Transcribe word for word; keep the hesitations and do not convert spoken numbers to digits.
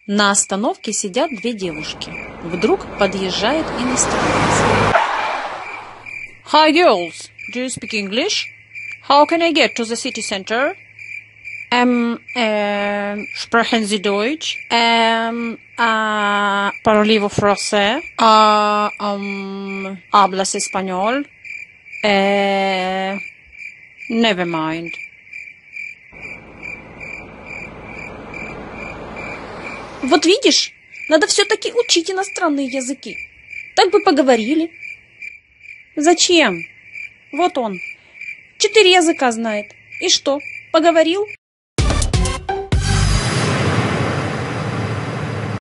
На остановке сидят две девушки. Вдруг подъезжает иностранец. Hi girls, do you speak English? How can I get to the city center? Ähm, äh, sprechen Sie Deutsch? Ähm, äh, parlez-vous français? Äh, ähm, hablas español? Äh, never mind. Вот видишь, надо все-таки учить иностранные языки. Так бы поговорили. Зачем? Вот он. Четыре языка знает. И что, поговорил?